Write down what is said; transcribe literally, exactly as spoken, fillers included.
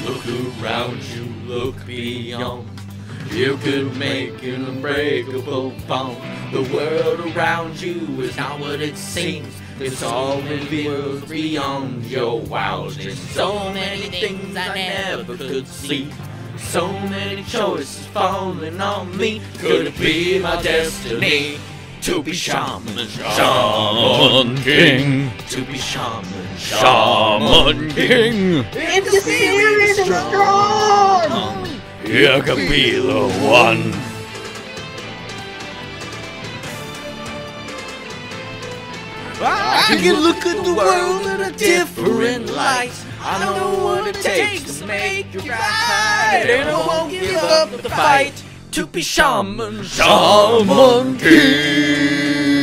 Look around you, look beyond. You could make an unbreakable bond. The world around you is not what it seems. It's all revealed beyond your wildness. So many things I never could see. So many choices falling on me. Could it be my destiny to be Shaman, Shaman King? To be Shaman, Shaman King. If the spirit is strong, you can be the one. I can look at the world in a different light. I know what it takes to make it right, and I won't give up the fight to be Shaman, Shaman King.